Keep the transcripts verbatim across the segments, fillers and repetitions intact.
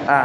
อ่า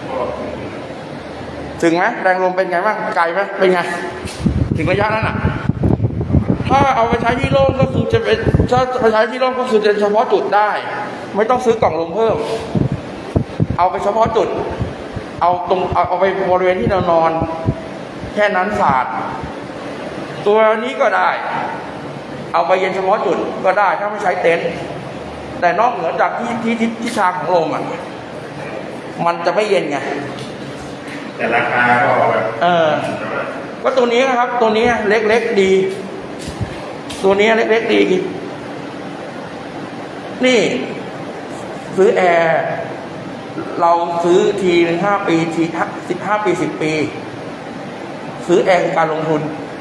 ถึงไหมแรงลมเป็นไงบ้างไกลไหมเป็นไงถึงระยะนั้นอ่ะถ้าเอาไปใช้ที่โล่งก็คือจะเป็นถ้าไปใช้ที่โล่งก็คือจะเฉพาะจุดได้ไม่ต้องซื้อกล่องลมเพิ่มเอาไปเฉพาะจุดเอาตรงเอาเอาไปบริเวณที่เรานอนแค่นั้นศาสตร์ตัวนี้ก็ได้เอาไปเย็นเฉพาะจุดก็ได้ถ้าไม่ใช้เต็นท์แต่นอกเหนือจากที่ที่ที่ทิศทางของลมอ่ะมันจะไม่เย็นไงแต่ราคาก็แบบเออก็ตัวนี้นะครับตัวนี้เล็กๆดีตัวนี้เล็กๆดีนี่ซื้อแอร์เราซื้อทีหนึ่งห้าปีทีสิบห้าปีสิบปีซื้อแอร์คือการลงทุน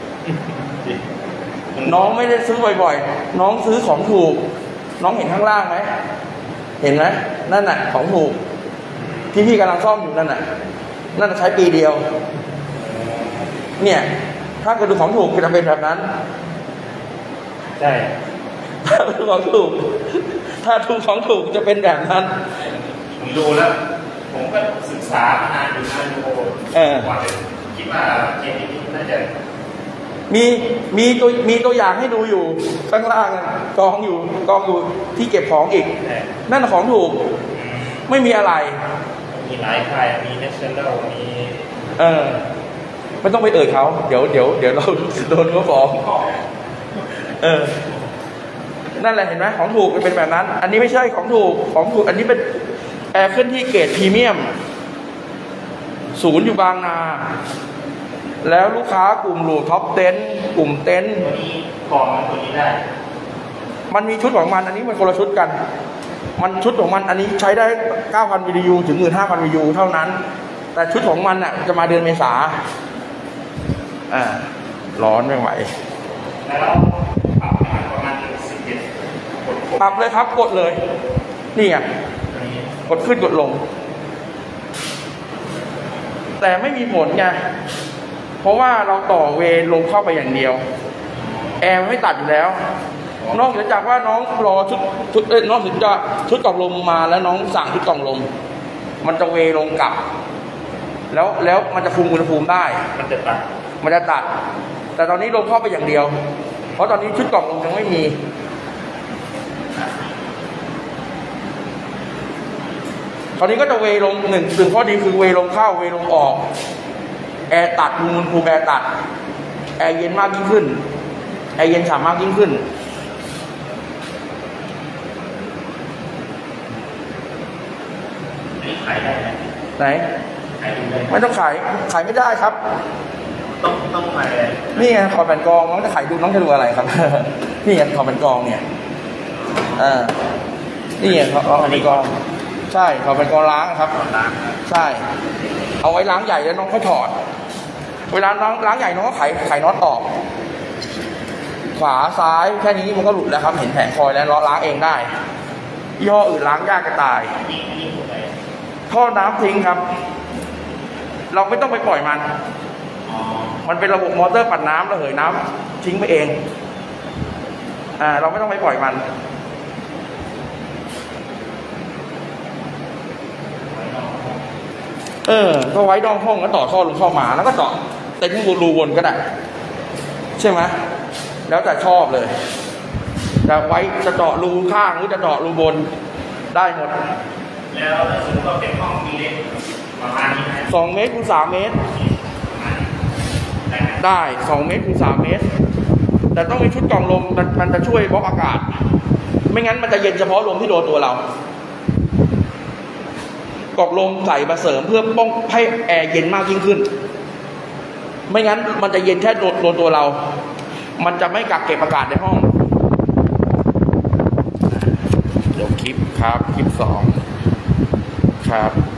น้องไม่ได้ซื้อบ่อยๆน้องซื้อของถูกน้องเห็นข้างล่างไหมเห็นไหมนั่นน่ะของถูกที่พี่กำลังซ่อมอยู่นั่นน่ะนั่นใช้ปีเดียวเนี่ยถ้าเกิดดูของถูกจะเป็นแบบนั้นใช่ถ้าดูของถูกถ้าดูของถูกจะเป็นแบบนั้นผมดูแล้วผมก็ศึกษานานอยู่นานดูเออคิดว่าเคสนี้น่าจะมีมีตัวมีตัวอย่างให้ดูอยู่ข้างล่างกองอยู่กองอยู่ที่เก็บของอีกนั่นของถูกไม่มีอะไรมีหลายค่ายมี National มีเออไม่ต้องไปเอ่ยเขาเดี๋ยวเดี๋ยวเดี๋ยวเราโดนเขาฟ้องเออนั่นแหละเห็นไหมของถูกมันเป็นแบบนั้นอันนี้ไม่ใช่ของถูกของถูกอันนี้เป็นแอร์เคลื่อนที่เกรดพรีเมียมศูนย์อยู่บางนาแล้วลูกค้ากลุ่มหลูท็อปเต็นท์กลุ่มเต็นท์กล่องมันตัวนี้ได้มันมีชุดของมันอันนี้มันคนละชุดกันมันชุดของมันอันนี้ใช้ได้ เก้าพัน วี ดี ยู ถึง หนึ่งหมื่นห้าพัน วี ดี ยู เท่านั้นแต่ชุดของมันน่ะจะมาเดือนเมษาอ่าร้อนไม่ไหวแล้วปรับประมาณสิบเจ็ดปรับเลยครับกดเลยนี่ไงกดขึ้นกดลงแต่ไม่มีผลไงเพราะว่าเราต่อเวรลงเข้าไปอย่างเดียวแอร์ไม่ตัดอยู่แล้วนอกจากว่าน้องรอชุดชุดเอ้ยน้องถึงจะชุดกล่องลมมาแล้วน้องสั่งชุดกล่องลมมันจะเวลงกลับแล้วแล้วมันจะคุมอุณหภูมิได้มันจะตัดมันจะตัดแต่ตอนนี้ลมเข้าไปอย่างเดียวเพราะตอนนี้ชุดกล่องลมยังไม่มีตอนนี้ก็จะเวลงหนึ่งถึงข้อดีคือเวลงเข้าเวลงออกแอร์ตัดอุณหภูมิแอร์ตัดแอร์เย็นมากยิ่งขึ้นแอร์เย็นฉ่ำมากยิ่งขึ้นขายได้ไหมไหนไม่ต้องขายขายไม่ได้ครับต้องต้องขายนี่ไงขอแผ่นกองน้องจะขายดูน้องจะดูอะไรครับนี่ไงขอแผ่นกองเนี่ยอ่านี่ไงขอแผ่นกองใช่ขอแผ่นกองล้างครับใช่เอาไว้ล้างใหญ่แล้วน้องค่อยถอดเวลาล้างล้างใหญ่น้องก็ไขไขน็อตออกขวาซ้ายแค่นี้มันก็หลุดแล้วครับเห็นแผงคอยแล้วล้างเองได้ยี่ห้ออื่นล้างยากจะตายท่อน้ำทิ้งครับเราไม่ต้องไปปล่อยมันมันเป็นระบบมอเตอร์ปั่นน้ำระเหยน้ำทิ้งไปเองอ่าเราไม่ต้องไปปล่อยมันเออก็ไว้ดองห้องแล้วต่อท่อลงเข้ามาแล้วก็ต่อเต็มรูวนก็ได้ใช่ไหมแล้วแต่ชอบเลยจะไว้จะเจาะรูข้างหรือจะเจาะรูบนได้หมดแล้วถ้าสมมติว่าเป็นห้องมีเล็กประมาณนี้สองเมตรคูณสามเมตรได้สองเมตรคูณสามเมตรแต่ต้องมีชุดกล่องลมมันจะช่วยบล็อกอากาศไม่งั้นมันจะเย็นเฉพาะลมที่โดนตัวเรากล่องลมใส่มาเสริมเพื่อป้องให้แอร์เย็นมากยิ่งขึ้นไม่งั้นมันจะเย็นแค่โดนตัวเรามันจะไม่กักเก็บอากาศในห้องเดี๋ยวคลิปครับคลิปสองครับ